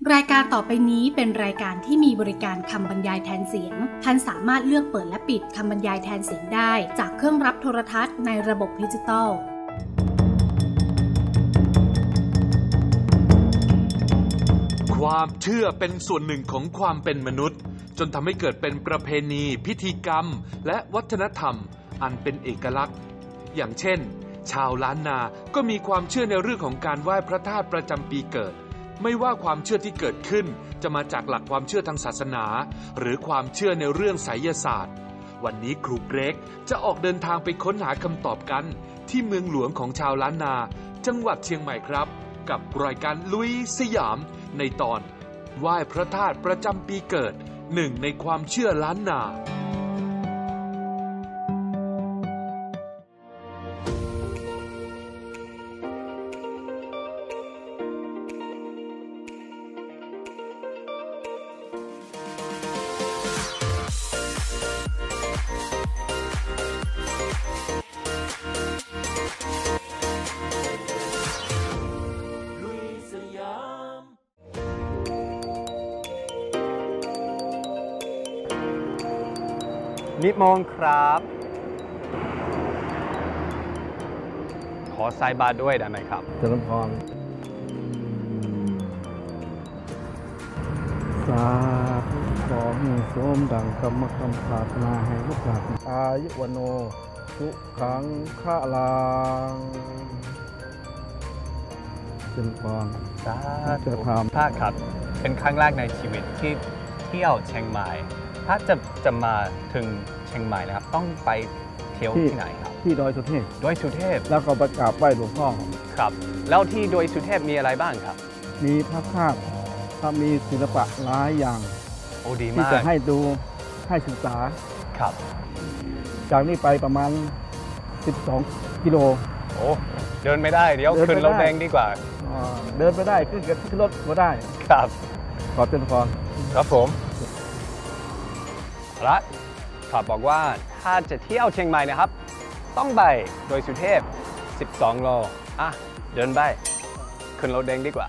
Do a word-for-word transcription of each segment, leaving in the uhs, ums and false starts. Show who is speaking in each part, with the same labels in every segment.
Speaker 1: รายการต่อไปนี้เป็นรายการที่มีบริการคำบรรยายแทนเสียงท่านสามารถเลือกเปิดและปิดคำบรรยายแทนเสียงได้จากเครื่องรับโทรทัศน์ในระบบดิจิตอล
Speaker 2: ความเชื่อเป็นส่วนหนึ่งของความเป็นมนุษย์จนทำให้เกิดเป็นประเพณีพิธีกรรมและวัฒนธรรมอันเป็นเอกลักษณ์อย่างเช่นชาวล้านนาก็มีความเชื่อในเรื่องของการไหว้พระธาตุประจำปีเกิดไม่ว่าความเชื่อที่เกิดขึ้นจะมาจากหลักความเชื่อทางศาสนาหรือความเชื่อในเรื่องไสยศาสตร์วันนี้ครูเกรกจะออกเดินทางไปค้นหาคำตอบกันที่เมืองหลวงของชาวล้านนาจังหวัดเชียงใหม่ครับกับรายการลุยสยามในตอนไหว้พระธาตุประจำปีเกิดหนึ่งในความเชื่อล้านนา
Speaker 3: นิมนต์ครับขอใส่บาตรด้วยได้ไหมครับ
Speaker 4: เจริญพรสาธุขอให้สมดังคำคำปรารถนาให้ลูกหลานอายุวโนสุขังฆะลังเจริญพร
Speaker 3: สาธุถ้าครับเป็นครั้งแรกในชีวิตที่เที่ยวเชียงใหม่ถ้าจะจะมาถึงเชียงใหม่นะครับต้องไปเที่ยวที่ไหนครับ
Speaker 4: ที่ดอยสุเทพ
Speaker 3: ดอยสุเทพ
Speaker 4: แล้วก็ไปกราบไหว้หลวงพ่อ
Speaker 3: ครับแล้วที่ดอยสุเทพมีอะไรบ้างครับ
Speaker 4: มีพระธาตุถ้ามีศิลปะหลายอย่าง
Speaker 3: โอ้ดีมาก
Speaker 4: ที่จะให้ดูให้ศึกษา
Speaker 3: ครับ
Speaker 4: จากนี้ไปประมาณสิบสองกิโล
Speaker 3: โอ้เดินไม่ได้เดี๋ยวขึ้นรถแดงดีกว่า
Speaker 4: เดินไม่ได้ขึ้นกับขึ้นรถก็ได้
Speaker 3: ครับ
Speaker 4: ขอเจริญพร
Speaker 3: ครับผมและขอบอกว่าถ้าจะเที่ยวเชียงใหม่นะครับต้องไปโดยสุเทพสิบสองโลอ่ะเดินไปขึ้นรถแดงดีกว่า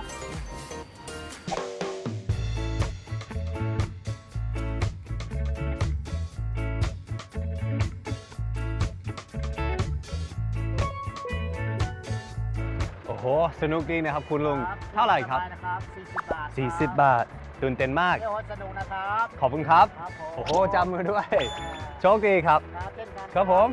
Speaker 3: โอ้โหสนุกดีนะครับคุณลุงเท่าไหร่ครับสี่สิบบาทตื่นเต้นมาก
Speaker 5: สนุกนะครับ
Speaker 3: ขอบคุณครับโอ้โหจำมือด้วยโชคดีครับครับผม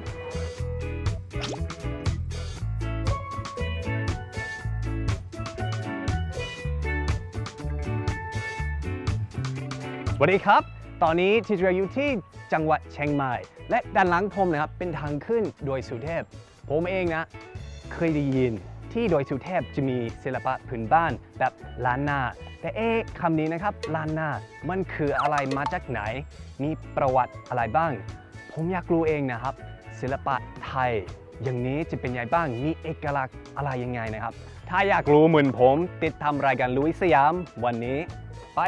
Speaker 3: สวัสดีครับตอนนี้ที่เราอยู่ที่จังหวัดเชียงใหม่และด้านหลังผมนะครับเป็นทางขึ้นดอยสุเทพผมเองนะเคยได้ยินที่ดอยสุเทพจะมีศิลปะพื้นบ้านแบบล้านนาแต่เอ๊ะคำนี้นะครับล้านนามันคืออะไรมาจากไหนมีประวัติอะไรบ้างผมอยากรู้เองนะครับศิลปะไทยอย่างนี้จะเป็นยังไงบ้างมีเอกลักษณ์อะไรยังไงนะครับถ้าอยากรู้เหมือนผมติดตามรายการลุยสยามวันนี้ไป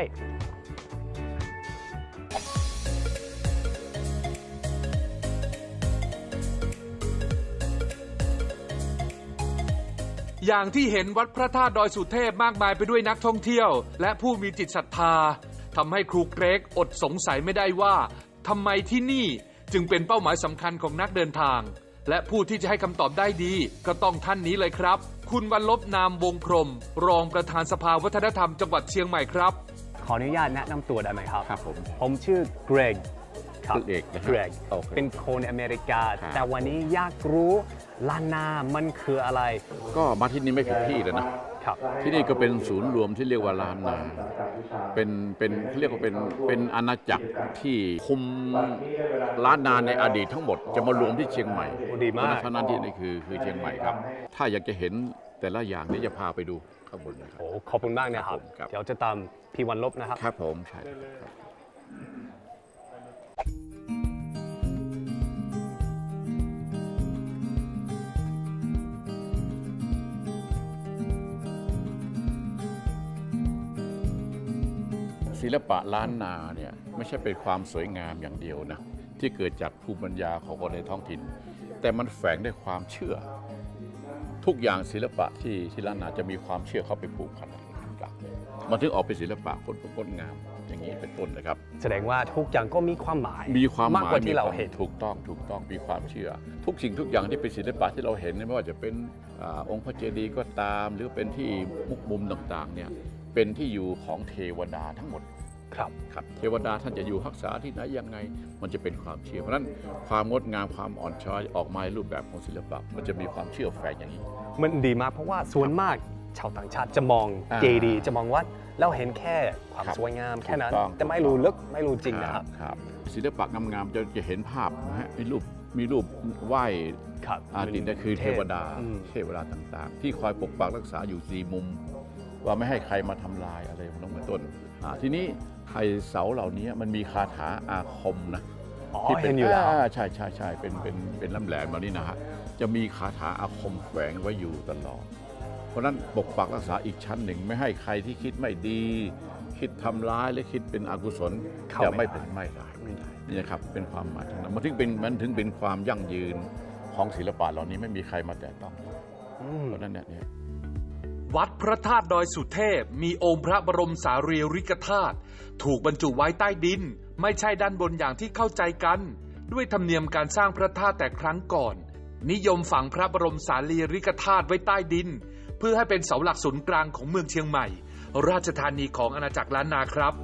Speaker 2: อย่างที่เห็นวัดพระธาตุดอยสุเทพมากมายไปด้วยนักท่องเที่ยวและผู้มีจิตศรัทธาทำให้ครูเกรกอดสงสัยไม่ได้ว่าทำไมที่นี่จึงเป็นเป้าหมายสำคัญของนักเดินทางและผู้ที่จะให้คำตอบได้ดีก็ต้องท่านนี้เลยครับคุณวรรลบนามวงพรหมรองประธานสภาวัฒนธรรมจังหวัดเชียงใหม่ครับ
Speaker 3: ขออนุญาตแนะนำตัวได้ไหมครับ
Speaker 6: ครับผม
Speaker 3: ผมชื่อเกรก
Speaker 6: ครับเอก
Speaker 3: เกรกเป็นคนอเมริกาแต่วันนี้อยากรู้ล้านนามันคืออะไร
Speaker 6: ก็มาที่นี่ไม่ผิดที่เลยนะครับที่นี่ก็เป็นศูนย์รวมที่เรียกว่าล้านนาเป็นเป็นเรียกว่าเป็นเป็นอาณาจักรที่คุมล้านนาในอดีตทั้งหมดจะมารวมที่เชียงใหม่
Speaker 3: ดีมาก
Speaker 6: เพราะนั้นที่นี่คือคือเชียงใหม่ครับถ้าอยากจะเห็นแต่ละอย่างนี้จะพาไปดูข้างบนนะครับ
Speaker 3: โอ้ขอบคุณมากนะครับเดี๋ยวจะตามพี่วรรลบนะครับ
Speaker 6: ครับผมใช่ศิลปะล้านนาเนี่ยไม่ใช่เป็นความสวยงามอย่างเดียวนะที่เกิดจากภูมิปัญญาของคนในท้องถิ่นแต่มันแฝงด้วยความเชื่อทุกอย่างศิลปะที่ที่ล้านนาจะมีความเชื่อเข้าไปผูกพันกันมันถึงออกเป็นศิลปะคนงดงามอย่างนี้เป็นต้นนะครับ
Speaker 3: แสดงว่าทุกอย่างก็มีความหมาย
Speaker 6: มีความหมาย
Speaker 3: มากกว่าที่เราเห็น
Speaker 6: ถูกต้องถูกต้องมีความเชื่อทุกสิ่งทุกอย่างที่เป็นศิลปะที่เราเห็นไม่ว่าจะเป็นองค์พระเจดีย์ก็ตามหรือเป็นที่มุกมุมต่างๆเนี่ยเป็นที่อยู่ของเทวดาทั้งหมด
Speaker 3: ครับ
Speaker 6: ครับเทวดาท่านจะอยู่รักษาที่ไหนยังไงมันจะเป็นความเชื่อเพราะฉะนั้นความงดงามความอ่อนช้อยออกมาในรูปแบบของศิลปะมันจะมีความเชื่อแฝงอย่างนี้
Speaker 3: มันดีมากเพราะว่าส่วนมากชาวต่างชาติจะมองเจดีย์จะมองวัดแล้วเห็นแค่ความสวยงามแค่นั้นแต่ไม่รู้ลึกไม่รู้จริงนะครับ
Speaker 6: ครับศิลปะงามๆจะจะเห็นภาพนะฮะมีรูปมีรูปไหว้อาตินั่นคือเทวดาเทวดาต่างๆที่คอยปกปักรักษาอยู่สี่มุมว่าไม่ให้ใครมาทำลายอะไรน้องเหมือนต้นทีนี้ไข่เสาเหล่านี้มันมีคาถาอาคมนะ
Speaker 3: ที่เป็นอยู่แล้ว
Speaker 6: ใช่ใช่ใช่เป็นเป็นเป็นลำแหลมเหล่านี้นะฮะจะมีคาถาอาคมแฝงไว้อยู่ตลอดเพราะนั้นปกปักรักษาอีกชั้นหนึ่งไม่ให้ใครที่คิดไม่ดีคิดทำร้ายและคิดเป็นอกุศลจะไม่เป็นไม่ได้นี่นะครับเป็นความหมายทั้งนั้นมันถึงเป็นมันถึงเป็นความยั่งยืนของศิลปะเหล่านี้ไม่มีใครมาแตะต้องเพราะนั้นเนี่ย
Speaker 2: วัดพระธาตุดอยสุเทพมีองค์พระบรมสารีริกธาตุถูกบรรจุไว้ใต้ดินไม่ใช่ด้านบนอย่างที่เข้าใจกันด้วยธรรมเนียมการสร้างพระธาตุแต่ครั้งก่อนนิยมฝังพระบรมสารีริกธาตุไว้ใต้ดินเพื่อให้เป็นเสาหลักศูนย์กลางของเมืองเชียงใหม่ราชธานีของอาณาจักรล้านนาครับ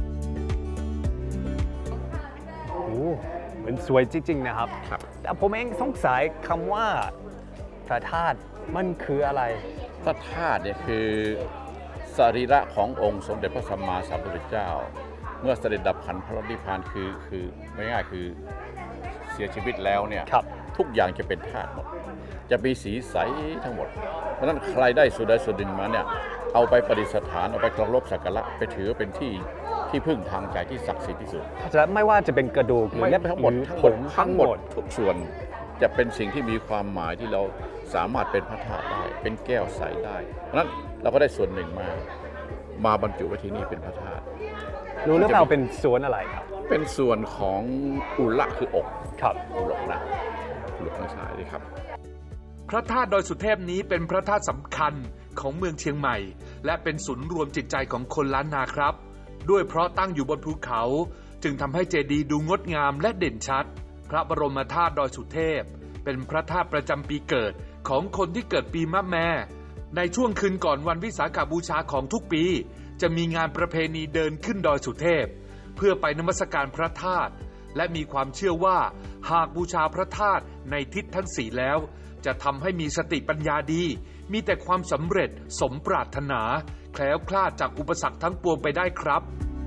Speaker 3: โอ้เหมือนสวยจริงๆนะครับแต่ผมเองสงสัยคำว่าพระธาตุมันคืออะไร
Speaker 6: พระธาตุเนี่ยคือสรีระขององค์สมเด็จพระสัมมาสัมพุทธเจ้าเมื่อเสด็จดับขันธ์พระนิพพานคือคือไม่ง่ายคือเสียชีวิตแล้วเนี่ยทุกอย่างจะเป็นธาตุหมดจะมีสีใสทั้งหมดเพราะฉะนั้นใครได้ส่วนใดส่วนหนึ่งมาเนี่ยเอาไปประดิษฐานเอาไปเคารพสักการะไปถือเป็นที่ที่พึ่งทางใจที่ศักดิ์สิทธิ์ที่สุด
Speaker 3: จะไม่ว่าจะเป็นกระดูกหรือ
Speaker 6: ทั้งหมดทั้งหมดทั้งหมดทุกส่วนจะเป็นสิ่งที่มีความหมายที่เราสามารถเป็นพระธาตุได้เป็นแก้วใสได้เพราะฉะนั้นเราก็ได้ส่วนหนึ่งมามาบรรจุไว้ที่นี่เป็นพระธาตุ
Speaker 3: รู้หรือเปล่าเป็นส่วนอะไรครับ
Speaker 6: เป็นส่วนของอุระคืออก
Speaker 3: ครับ
Speaker 6: อุระนะอุระทั้งสายเลยครับ
Speaker 2: พระธาตุดอยสุเทพนี้เป็นพระธาตุสำคัญของเมืองเชียงใหม่และเป็นศูนย์รวมจิตใจของคนล้านนาครับด้วยเพราะตั้งอยู่บนภูเขาจึงทำให้เจดีย์ดูงดงามและเด่นชัดพระบรมธาตุดอยสุเทพเป็นพระธาตุประจำปีเกิดของคนที่เกิดปีมะแม่ในช่วงคืนก่อนวันวิสาขบูชาของทุกปีจะมีงานประเพณีเดินขึ้นดอยสุเทพเพื่อไปนมัสการพระธาตุและมีความเชื่อว่าหากบูชาพระธาตุในทิศทั้งสี่แล้วจะทำให้มีสติปัญญาดีมีแต่ความสำเร็จสมปรารถนาแคล้วคลาดจากอุปสรรคทั้งปวงไปได้ครับ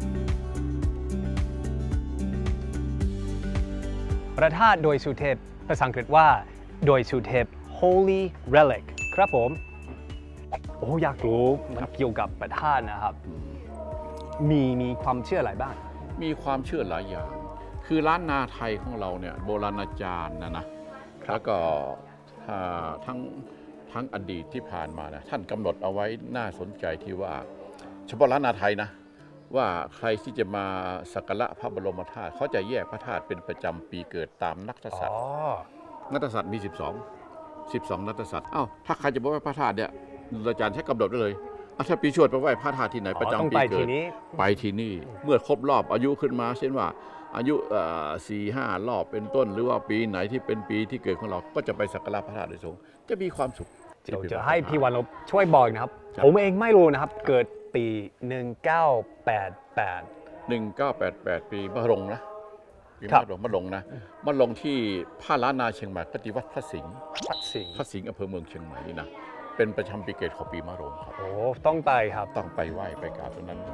Speaker 3: พระธาตุดอยสุเทพภาษาอังกฤษว่าดอยสุเทพ Holy Relic ครับผมโอ้อยากรู้มันเกี่ยวกับพระธาตุนะครับมีมีความเชื่ออะไรบ้าง
Speaker 6: มีความเชื่อหลายอย่างคือล้านนาไทยของเราเนี่ยโบราณอาจารย์นะนะแล้วก็ทั้งทั้งอดีตที่ผ่านมานะท่านกำหนดเอาไว้น่าสนใจที่ว่าเฉพาะล้านนาไทยนะว่าใครที่จะมาสักการะพระบรมธาตุเขาจะแยกพระธาตุเป็นประจำปีเกิดตามนักษัตริย์นักษัตริย์มีสิบสอง สิบสองนักษัตริย์อ้าวถ้าใครจะบอกว่าพระธาตุเนี่ยอาจารย์ใช้กำหนดได้เลยถ้าปีชวดไปไหว้พระธาตุที่ไหนประจำปีเกิดไปที่นี่เมื่อครบรอบอายุขึ้นมาเช่นว่าอายุสี่ห้ารอบเป็นต้นหรือว่าปีไหนที่เป็นปีที่เกิดของเราก็จะไปสักการะพระธาตุโดยตรงจะมีความสุข
Speaker 3: เดี๋ยวจะให้พี่วันลบช่วยบอกนะครับผมเองไม่รู้นะครับเกิดปีหนึ่งเก้าแปดแปด
Speaker 6: หนึ่งเก้าแปดแปดปีมะรงนะปีมะรงมะรงนะมะรงที่ผ้าล้านนาเชียงใหม่ก็ที่วัดพระสิงห์
Speaker 3: พระสิงห์
Speaker 6: พระสิงห์อำเภอเมืองเชียงใหม่นี่นะเป็นประจำปีเกิดของปีมะโรงครับ
Speaker 3: โอ้ต้องไปครับ
Speaker 6: ต้องไปไหว้ไปกราบตรงนั้น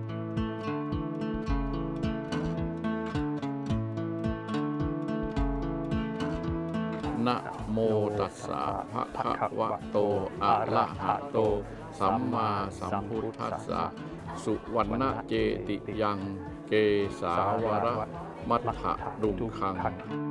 Speaker 6: นะโมตัสสะภะคะวะโตอะระหะโตสัมมาสัมพุทธัสสะสุวรรณเจติยังเกสาวระมัทธะรุงคัง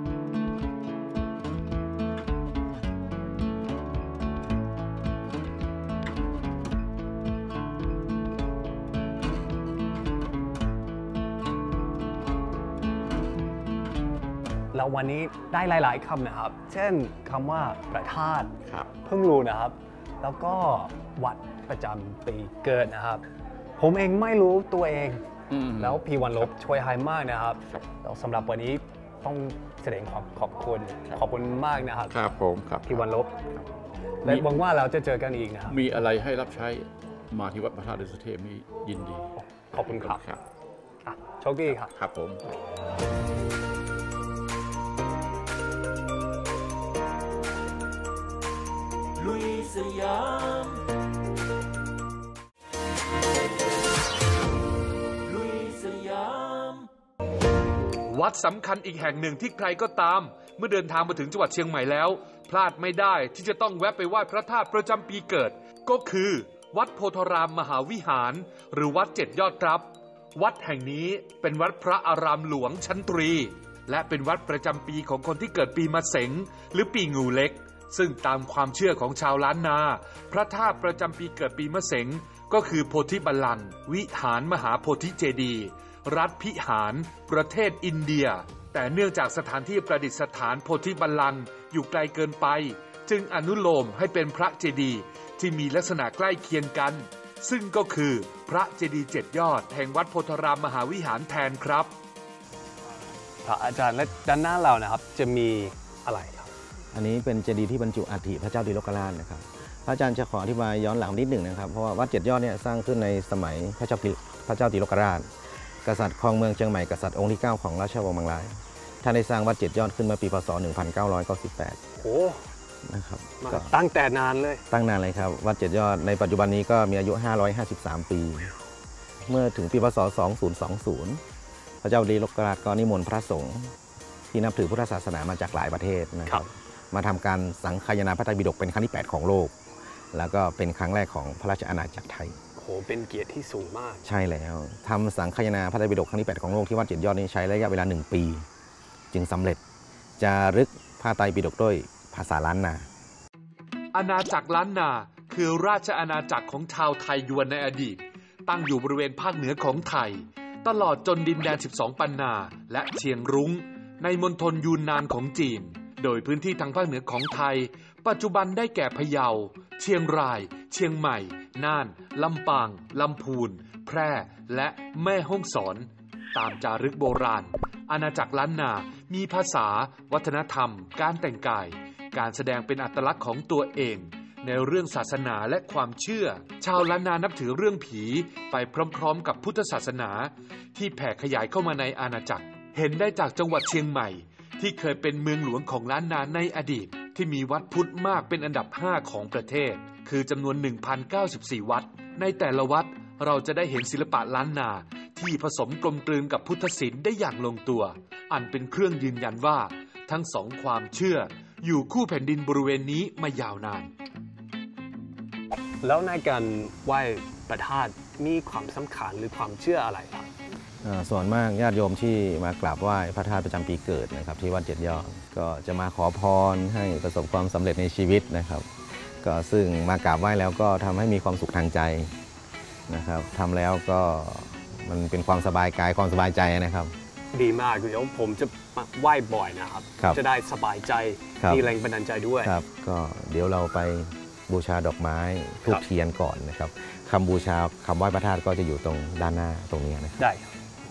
Speaker 3: แล้ววันนี้ได้หลายๆคำนะครับเช่นคำว่าพระธาตุเพิ่งรู้นะครับแล้วก็วัดประจำปีเกิดนะครับผผมเองไม่รู้ตัวเอง
Speaker 6: อืม
Speaker 3: แล้วพี่วันลบช่วยให้มากนะครับแล้วสำหรับวันนี้ต้องแสดงความขอบคุณขอบคุณมากนะครับ
Speaker 6: ครับผมครับ
Speaker 3: พี่วันลบและหวังว่าเราจะเจอกันอีกนะครับ
Speaker 6: มีอะไรให้รับใช้มาที่วัดพระธาตุดอยสุเทพนี่ยินดี
Speaker 3: ขอบคุณครับ
Speaker 6: ครับ
Speaker 3: อ่ะโชคดีครับ
Speaker 6: ครับผม
Speaker 5: ลุยสยามลุยสยาม
Speaker 2: วัดสำคัญอีกแห่งหนึ่งที่ใครก็ตามเมื่อเดินทางมาถึงจังหวัดเชียงใหม่แล้วพลาดไม่ได้ที่จะต้องแวะไปไหว้พระธาตุประจำปีเกิดก็คือวัดโพธารามมหาวิหารหรือวัดเจ็ดยอดครับวัดแห่งนี้เป็นวัดพระอารามหลวงชั้นตรีและเป็นวัดประจำปีของคนที่เกิดปีมะเสงหรือปีงูเล็กซึ่งตามความเชื่อของชาวล้านนาพระธาตุประจำปีเกิดปีมะเสงก็คือโพธิบัลลังก์วิหารมหาโพธิเจดีย์รัฐพิหารประเทศอินเดียแต่เนื่องจากสถานที่ประดิษฐานโพธิบัลลังก์อยู่ไกลเกินไปจึงอนุโลมให้เป็นพระเจดีย์ที่มีลักษณะใกล้เคียงกันซึ่งก็คือพระเจดีย์เจ็ดยอดแห่งวัดโพธารามมหาวิหารแทนครับ
Speaker 3: พระอาจารย์และด้านหน้าเรานะครับจะมีอะไรครับ
Speaker 7: อันนี้เป็นเจดีย์ที่บรรจุอัฐิพระเจ้าติโลกราชนะครับพระอาจารย์จะขออธิบายย้อนหลังนิดหนึ่งนะครับเพราะว่าวัดเจ็ดยอดเนี่ยสร้างขึ้นในสมัยพระเจ้าพระเจ้าติโลกราชกษัตริย์ครองเมืองเชียงใหม่กษัตริย์องค์ที่เก้าของราชวงศ์บางรายท่านได้สร้างวัดเจ็ดยอดขึ้นมาปีพศหนึ่งพันเก้าร้อยเก้าสิบแปด
Speaker 3: โอ้
Speaker 7: นะครับ
Speaker 3: ตั้งแต่นานเลย
Speaker 7: ตั้งนานเลยครับวัดเจ็ดยอดในปัจจุบันนี้ก็มีอายุห้าร้อยห้าสิบสามปีเมื่อถึงปีพศสองพันยี่สิบพระเจ้าติโลกราชก็นิมนต์พระสงฆ์ที่นับถือพุทธศาสนามาจากหลายประเทศนะครับมาทำการสังคายนาพระไตรปิฎกเป็นครั้งที่แปดของโลกแล้วก็เป็นครั้งแรกของพระราชอาณาจักรไทย
Speaker 3: โหเป็นเกียรติที่สูงมาก
Speaker 7: ใช่แล้วทำสังคายนาพระไตรปิฎกครั้งที่แปดของโลกที่วัดเจ็ดยอดนี้ใช้ระยะเวลาหนึ่งปีจึงสำเร็จจารึกพระไตรปิฎกด้วยภาษาล้านนา
Speaker 2: อาณาจักรล้านนาคือราชอาณาจักรของชาวไทยยวนในอดีตตั้งอยู่บริเวณภาคเหนือของไทยตลอดจนดินแดนสิบสองปันนาและเชียงรุ้งในมณฑลยูนนานของจีนโดยพื้นที่ทางภาคเหนือของไทยปัจจุบันได้แก่พะเยาเชียงรายเชียงใหม่น่านลำปางลำพูนแพร่และแม่ฮ่องสอนตามจารึกโบราณอาณาจักรล้านนามีภาษาวัฒนธรรมการแต่งกายการแสดงเป็นอัตลักษณ์ของตัวเองในเรื่องศาสนาและความเชื่อชาวล้านนานับถือเรื่องผีไปพร้อมๆกับพุทธศาสนาที่แผ่ขยายเข้ามาในอาณาจักรเห็นได้จากจังหวัดเชียงใหม่ที่เคยเป็นเมืองหลวงของล้านนาในอดีตที่มีวัดพุทธมากเป็นอันดับห้าของประเทศคือจำนวน หนึ่งพันเก้าสิบสี่ วัดในแต่ละวัดเราจะได้เห็นศิลปะล้านนาที่ผสมกลมกลืนกับพุทธศิลป์ได้อย่างลงตัวอันเป็นเครื่องยืนยันว่าทั้งสองความเชื่ออยู่คู่แผ่นดินบริเวณนี้มายาวนาน
Speaker 3: แล้วในการไหว้พระธาตุมีความสำคัญหรือความเชื่ออะไรครับ
Speaker 7: ส่วนมากญาติโยมที่มากราบไหว้พระธาตุประจำปีเกิดนะครับที่วัดเจ็ดยอดก็จะมาขอพรให้ประสบความสำเร็จในชีวิตนะครับก็ซึ่งมากราบไหว้แล้วก็ทำให้มีความสุขทางใจนะครับทำแล้วก็มันเป็นความสบายกายความสบายใจนะครับ
Speaker 3: ดีมากเดี๋ยวผมจะไหว้บ่อยนะครับจะได้สบายใจมีแรงบันดาลใจด้วย
Speaker 7: ครับก็เดี๋ยวเราไปบูชาดอกไม้ธูปเทียนก่อนนะครับคำบูชาคำไหว้พระธาตุก็จะอยู่ตรงด้านหน้าตรงนี้นะครับ
Speaker 3: ได้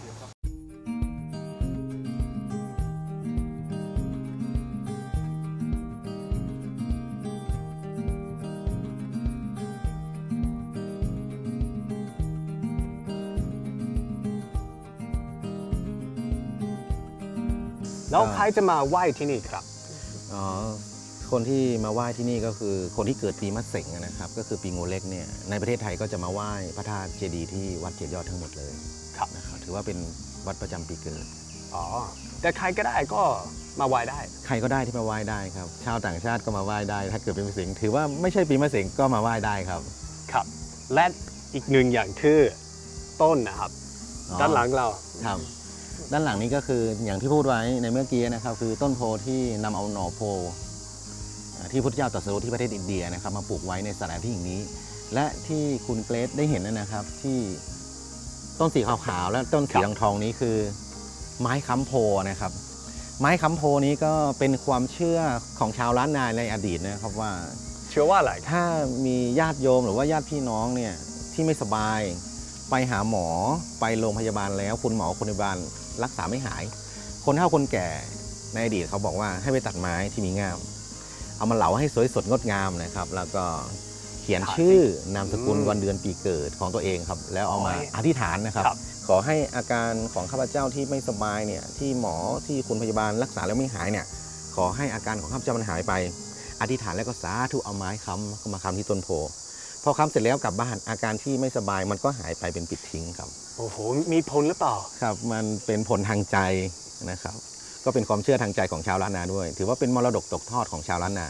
Speaker 3: แล้วใครจะมาไหว้ที่นี่ครับ
Speaker 7: อ๋อคนที่มาไหว้ที่นี่ก็คือคนที่เกิดปีมะเสงนะครับก็คือปีงูเล็กเนี่ยในประเทศไทยก็จะมาไหว้พระธาตุเจดีย์ที่วัดเจ็ดยอดทั้งหมดเลย
Speaker 3: ครับ
Speaker 7: นะครับถือว่าเป็นวัดประจำปีเกิด
Speaker 3: อ๋อแต่ใครก็ได้ก็มาไหว้ได้
Speaker 7: ใครก็ได้ที่มาไหว้ได้ครับชาวต่างชาติก็มาไหว้ได้ถ้าเกิดเป็นปีมะเสงถือว่าไม่ใช่ปีมะเสงก็มาไหว้ได้ครับ
Speaker 3: ครับและอีกหนึ่งอย่างคือต้นนะครับด้านหลังเรา
Speaker 7: ครับด้านหลังนี้ก็คืออย่างที่พูดไว้ในเมื่อกี้นะครับคือต้นโพที่นำเอาหน่อโพที่พุทธเจ้าตรัสรู้ที่ประเทศอินเดียนะครับมาปลูกไว้ในสถานที่แห่งนี้และที่คุณเกรซได้เห็นนะครับที่ต้นสีขาวๆและต้นสีทองนี้คือไม้ค้ำโพนะครับไม้ค้ำโพนี้ก็เป็นความเชื่อของชาวล้านนาในอดีตนะครับว่า
Speaker 3: เชื่อว่าอะไร
Speaker 7: ถ้ามีญาติโยมหรือว่าญาติพี่น้องเนี่ยที่ไม่สบายไปหาหมอไปโรงพยาบาลแล้วคุณหมอคุณพยาบาลรักษาไม่หายคนเฒ่าคนแก่ในอดีตเขาบอกว่าให้ไปตัดไม้ที่มีง่ามเอามาเหลาให้สวยสดงดงามนะครับแล้วก็เขียนชื่อนามสกุลวันเดือนปีเกิดของตัวเองครับแล้วเอามาอธิษฐานนะครับขอให้อาการของข้าพเจ้าที่ไม่สบายเนี่ยที่หมอที่คุณพยาบาลรักษาแล้วไม่หายเนี่ยขอให้อาการของข้าพเจ้ามันหายไปอธิษฐานแล้วก็สาธุเอาไม้ค้ำมาค้ำที่ต้นโพพอค้ำเสร็จแล้วกลับบ้านอาการที่ไม่สบายมันก็หายไปเป็นปิดทิ้งครับ
Speaker 3: โอ้โหมีผลหรือเปล่า
Speaker 7: ครับมันเป็นผลทางใจนะครับก็เป็นความเชื่อทางใจของชาวล้านนาด้วยถือว่าเป็นมรดกตกทอดของชาวล้านนา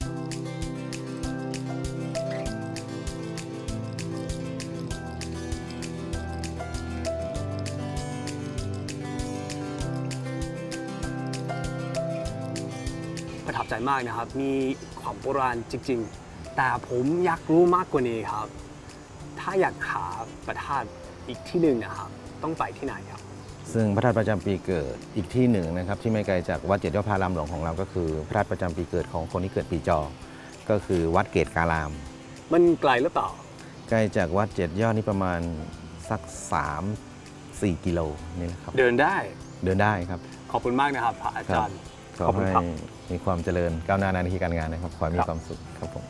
Speaker 3: ประทับใจมากนะครับมีความโบราณจริงๆแต่ผมอยากรู้มากกว่านี้ครับถ้าอยากหาพระธาตุอีกที่หนึ่งนะครับต้องไปที่ไหนครับ
Speaker 7: ซึ่งพระธาตุประจำปีเกิดอีกที่หนึ่งนะครับที่ไม่ไกลจากวัดเจ็ดยอดพระรามหลวงของเราก็คือพระธาตุประจำปีเกิดของคนที่เกิดปีจอก็คือวัดเกตการาม
Speaker 3: มันไกลหรือเปล่า
Speaker 7: ไกลจากวัดเจ็ดยอดนี่ประมาณสักสามสี่กิโลนี่นะครับ
Speaker 3: เดินได้
Speaker 7: เดินได้ครับ
Speaker 3: ขอบคุณมากนะครับพระอาจารย์
Speaker 7: ขอให้มีความเจริญก้าวหน้าในหน้าที่การงานนะครับขอให้มีความสุขครับผม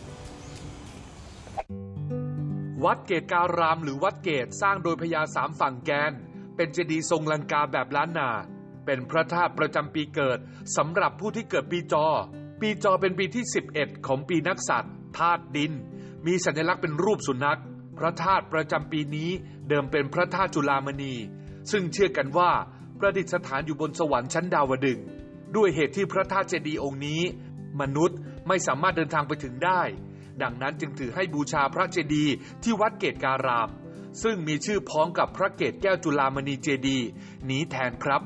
Speaker 2: วัดเกตการามหรือวัดเกตสร้างโดยพญาสามฝั่งแกนเป็นเจดีย์ทรงลังกาแบบล้านนาเป็นพระธาตุประจำปีเกิดสำหรับผู้ที่เกิดปีจอปีจอเป็นปีที่สิบเอ็ดของปีนักษัตริย์ธาตุดินมีสัญลักษณ์เป็นรูปสุนัขพระธาตุประจำปีนี้เดิมเป็นพระธาตุจุฬามณีซึ่งเชื่อกันว่าประดิษฐานอยู่บนสวรรค์ชั้นดาวดึงส์ด้วยเหตุที่พระธาตุเจดีย์องค์นี้มนุษย์ไม่สามารถเดินทางไปถึงได้ดังนั้นจึงถือให้บูชาพระเจดีย์ที่วัดเกตการามซึ่งมีชื่อพ้องกับพระเกตแก้วจุฬามณีเจดีย์นี้แทนครับ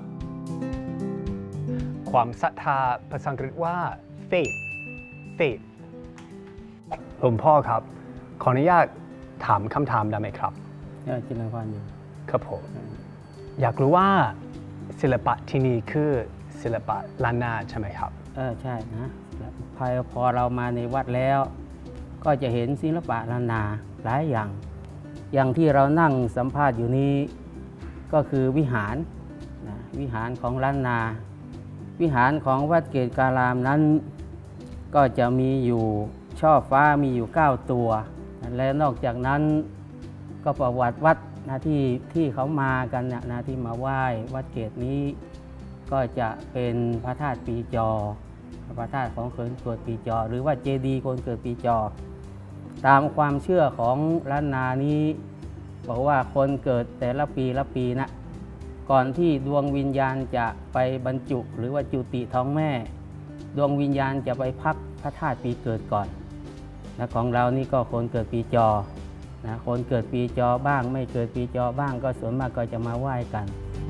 Speaker 3: ความศรัทธาภาษาอังกฤษว่า faith faith หลวงพ่อครับขออนุญาตถามคำถามได้ไหมครับ
Speaker 8: ได้จินตนาการอยู่
Speaker 3: ครับผมอยากรู้ว่าศิลปะที่นี่คือศิลปะล้านนาใช่ไหมครับ
Speaker 8: เออใช่นะพอพอเรามาในวัดแล้วก็จะเห็นศิลปะล้านนาหลายอย่างอย่างที่เรานั่งสัมภาษณ์อยู่นี้ก็คือวิหารนะวิหารของล้านนาวิหารของวัดเกตการามนั้นก็จะมีอยู่ช่อฟ้ามีอยู่เก้าตัวและนอกจากนั้นก็ประวัติวัดนะที่ที่เขามากันนะนะที่มาไหว้วัดเกตนี้ก็จะเป็นพระธาตุปีจอพระธาตุของคนเกิดปีจอหรือว่าเจดีย์คนเกิดปีจอตามความเชื่อของล้านนานี้บอกว่าคนเกิดแต่ละปีละปีนะก่อนที่ดวงวิญญาณจะไปบรรจุหรือว่าจุติท้องแม่ดวงวิญญาณจะไปพักพระธาตุปีเกิดก่อนและของเรานี่ก็คนเกิดปีจอนะคนเกิดปีจอบ้างไม่เกิดปีจอบ้างก็ส่วนมากก็จะมาไหว้กัน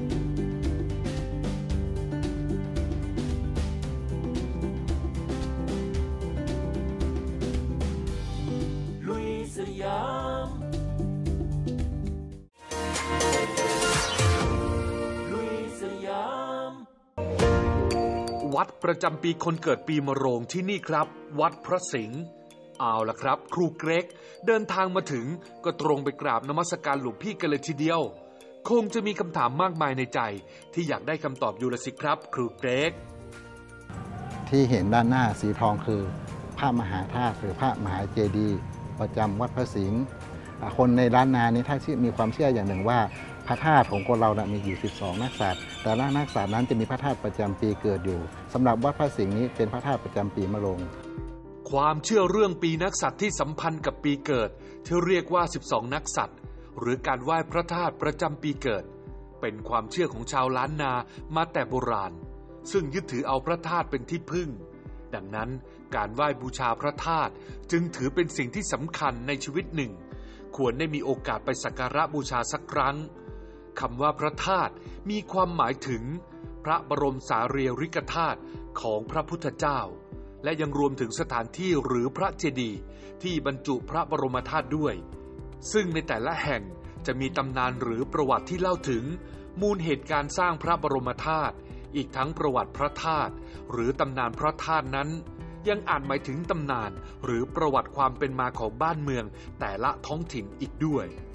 Speaker 2: วัดประจำปีคนเกิดปีมะโรงที่นี่ครับวัดพระสิงห์เอาล่ะครับครูเกรกเดินทางมาถึงก็ตรงไปกราบนมัสการหลวงพี่กันเลยทีเดียวคงจะมีคำถามมากมายในใจที่อยากได้คำตอบอยู่ละสิครับครูเกรก
Speaker 4: ที่เห็นด้านหน้าสีทองคือพระมหาธาตุหรือพระมหาเจดีย์ประจำวัดพระสิงห์คนในล้านนานี้ถ้ามีความเชื่ออย่างหนึ่งว่าพระธาตุของคนเรานะมีอยู่สิบสองนักษัตริย์แต่ละนักษัตริย์นั้นจะมีพระธาตุประจำปีเกิดอยู่สำหรับวัดพระสิงห์นี้เป็นพระธาตุประจำปีมะโรง
Speaker 2: ความเชื่อเรื่องปีนักษัตริย์ที่สัมพันธ์กับปีเกิดที่เรียกว่าสิบสองนักษัตริย์หรือการไหว้พระธาตุประจำปีเกิดเป็นความเชื่อของชาวล้านนามาแต่โบราณซึ่งยึดถือเอาพระธาตุเป็นที่พึ่งดังนั้นการไหว้บูชาพระธาตุจึงถือเป็นสิ่งที่สำคัญในชีวิตหนึ่งควรได้มีโอกาสไปสักการะบูชาสักครั้งคำว่าพระธาตุมีความหมายถึงพระบรมสารีริกธาตุของพระพุทธเจ้าและยังรวมถึงสถานที่หรือพระเจดีย์ที่บรรจุพระบรมธาตุด้วยซึ่งในแต่ละแห่งจะมีตำนานหรือประวัติที่เล่าถึงมูลเหตุการสร้างพระบรมธาตุอีกทั้งประวัติพระธาตุหรือตำนานพระธาตุนั้นยังอาจหมายถึงตำนานหรือประวัติความเป็นมาของบ้านเมืองแต่ละท้องถิ่นอีกด้วย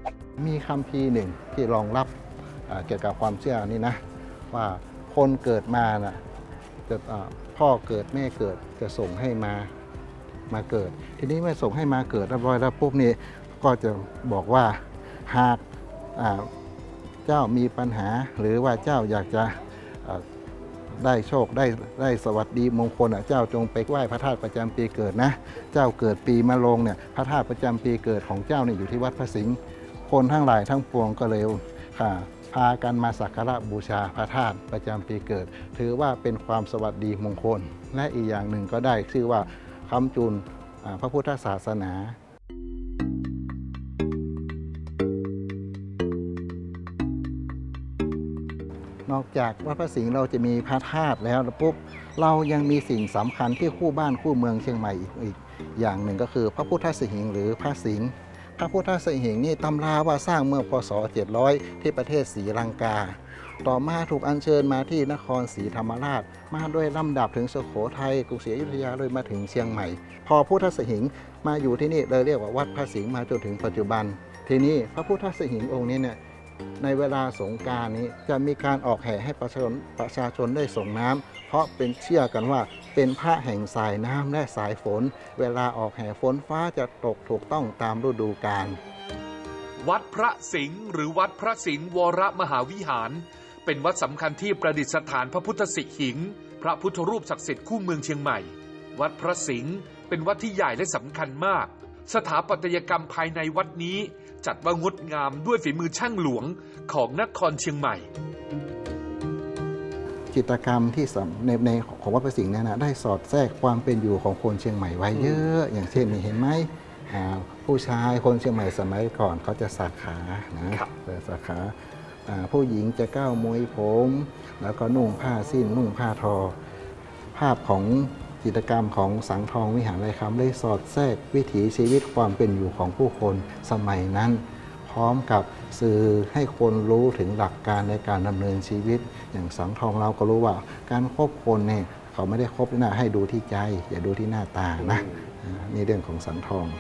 Speaker 4: มีคัมภีร์หนึ่งที่รองรับเกี่ยวกับความเชื่อนี้นะว่าคนเกิดมานะจะพ่อเกิดแม่เกิดจะส่งให้มามาเกิดทีนี้เมื่อส่งให้มาเกิดเรียบร้อยแล้วปุ๊บนี่ก็จะบอกว่าหากเจ้ามีปัญหาหรือว่าเจ้าอยากจะได้โชคได้ได้สวัสดีมงคลเจ้าจงไปไหว้พระธาตุประจำปีเกิดนะเจ้าเกิดปีมะโรงเนี่ยพระธาตุประจำปีเกิดของเจ้าเนี่ยอยู่ที่วัดพระสิงห์คนทั้งหลายทั้งปวงก็เลยพากันมาสักการะบูชาพระธาตุประจำปีเกิดถือว่าเป็นความสวัสดีมงคลและอีกอย่างหนึ่งก็ได้ชื่อว่าคำจุนพระพุทธศาสนานอกจากวัดพระสิงห์เราจะมีพระธาตุแล้วปุ๊บเรายังมีสิ่งสำคัญที่คู่บ้านคู่เมืองเชียงใหม่อีกอย่างหนึ่งก็คือพระพุทธสิหิงค์หรือพระสิงห์พระพุทธสิหิงค์นี่ตำราว่าสร้างเมื่อพศเจ็ดร้อยที่ประเทศศรีลังกาต่อมาถูกอัญเชิญมาที่นครศรีธรรมราชมาด้วยลำดับถึงสุโขทัยกรุงศรีอยุธยาเลยมาถึงเชียงใหม่พอพุทธสิหิงค์มาอยู่ที่นี่เลยเรียกว่าวัดพระสิงห์มาจนถึงปัจจุบันทีนี้พระพุทธสิหิงค์องค์นี้เนี่ยในเวลาสงกรานต์นี้จะมีการออกแห่ให้ประชาชนประชาชนได้ส่งน้ำเพราะเป็นเชื่อกันว่าเป็นพระแห่งสายน้ำและสายฝนเวลาออกแห่ฝนฟ้าจะตกถูกต้องตามฤดูกาล
Speaker 2: วัดพระสิงห์หรือวัดพระสิงห์วรมหาวิหารเป็นวัดสำคัญที่ประดิษฐานพระพุทธสิหิงค์พระพุทธรูปศักดิ์สิทธิ์คู่เมืองเชียงใหม่วัดพระสิงห์เป็นวัดที่ใหญ่และสำคัญมากสถาปัตยกรรมภายในวัดนี้จัดว่างดงามด้วยฝีมือช่างหลวงของนครเชียงใหม่
Speaker 4: จิตรกรรมที่ในในของวัดพระสิงห์เนี่ยนะได้สอดแทรกความเป็นอยู่ของคนเชียงใหม่ไว้เยอะอย่างเช่นเห็นไหมผู้ชายคนเชียงใหม่สมัยก่อนเขาจะสักขานะสักขาผู้หญิงจะก้าวมวยผมแล้วก็นุ่งผ้าสิ้นนุ่งผ้าทอภาพของจิตรกรรมของสังทองวิหารไรคำได้สอดแทรกวิถีชีวิตความเป็นอยู่ของผู้คนสมัยนั้นพร้อมกับสื่อให้คนรู้ถึงหลักการในการดำเนินชีวิตอย่างสังทองเราก็รู้ว่าการคบคนเนี่ยเขาไม่ได้คบหน้าให้ดูที่ใจอย่าดูที่หน้าตานะนี่เรื่องของสังทอง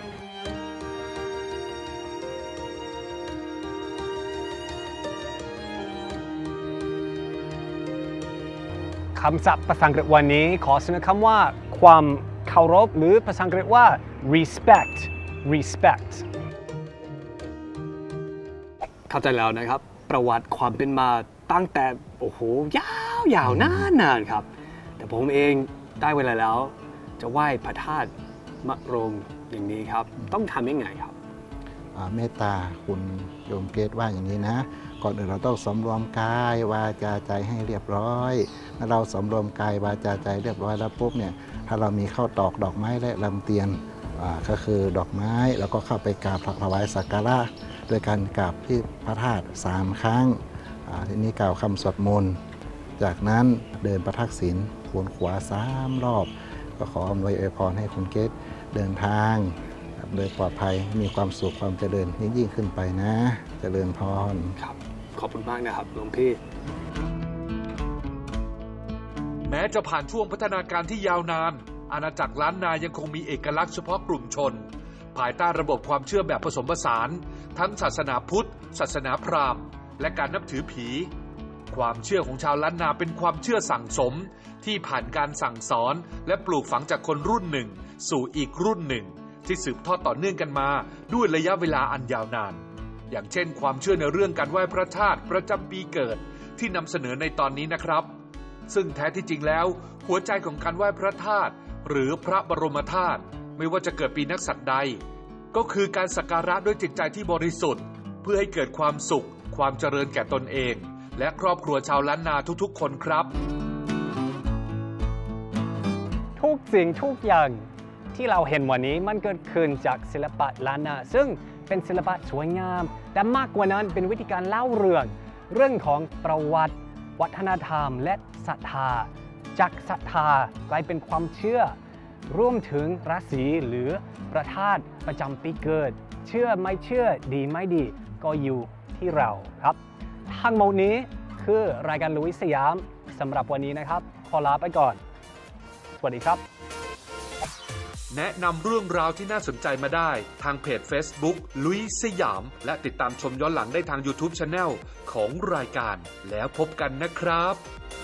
Speaker 3: คำศัพท์ภาษาอังกฤษวันนี้ขอเสนอคำว่าความเคารพหรือภาษาอังกฤษว่า respect respect เข้าใจแล้วนะครับประวัติความเป็นมาตั้งแต่โอ้โหยาวยาวนานนานครับแต่ผมเองได้เวลาแล้วจะไหว้พระธาตุมะโรงอย่างนี้ครับต้องทำยังไงครับ
Speaker 4: เมตตาคุณโยมเกศว่าอย่างนี้นะก่อนอื่นเราต้องสำรวมกายวาจาใจให้เรียบร้อยเมื่อเราสำรวมกายวาจาใจเรียบร้อยแล้วปุ๊บเนี่ยถ้าเรามีข้าวตอกดอกไม้และลำเตียนก็คือดอกไม้แล้วก็เข้าไปกราบถวายสักการะโดยการกราบที่พระธาตุสามครั้งทีนี้กล่าวคำสวดมนต์จากนั้นเดินประทักษิณวนขวาสามรอบก็ขออำนวยอวยพรให้คุณเกศเดินทางโดยปลอดภัยมีความสุขความเจริญยิ่งขึ้นไปนะเจริญพร
Speaker 3: ครับขอบคุณมากนะครับหลวงพี่
Speaker 2: แม้จะผ่านช่วงพัฒนาการที่ยาวนานอาณาจักรล้านนายังคงมีเอกลักษณ์เฉพาะกลุ่มชนภายใต้ระบบความเชื่อแบบผสมผสานทั้งศาสนาพุทธศาสนาพราหมณ์และการนับถือผีความเชื่อของชาวล้านนาเป็นความเชื่อสั่งสมที่ผ่านการสั่งสอนและปลูกฝังจากคนรุ่นหนึ่งสู่อีกรุ่นหนึ่งที่สืบทอดต่อเนื่องกันมาด้วยระยะเวลาอันยาวนานอย่างเช่นความเชื่อในเรื่องการไหว้พระธาตุประจำปีเกิดที่นำเสนอในตอนนี้นะครับซึ่งแท้ที่จริงแล้วหัวใจของการไหว้พระธาตุหรือพระบรมธาตุไม่ว่าจะเกิดปีนักษัตริย์ใดก็คือการสักการะด้วยจิตใจที่บริสุทธิ์เพื่อให้เกิดความสุขความเจริญแก่ตนเองและครอบครัวชาวล้านนาทุกๆคนครับ
Speaker 3: ทุกสิ่งทุกอย่างที่เราเห็นวันนี้มันเกิดขึ้นจากศิลปะล้านนาซึ่งเป็นศิลปะสวยงามแต่มากกว่านั้นเป็นวิธีการเล่าเรื่องเรื่องของประวัติวัฒนธรรมและศรัทธาจากศรัทธากลายเป็นความเชื่อรวมถึงราศีหรือพระธาตุประจำปีเกิดเชื่อไม่เชื่อดีไม่ดีก็อยู่ที่เราครับทั้งหมดนี้คือรายการลุยสยามสำหรับวันนี้นะครับขอลาไปก่อนสวัสดีครับ
Speaker 2: แนะนำเรื่องราวที่น่าสนใจมาได้ทางเพจ Facebook ลุยสยามและติดตามชมย้อนหลังได้ทาง YouTube Channel ของรายการแล้วพบกันนะครับ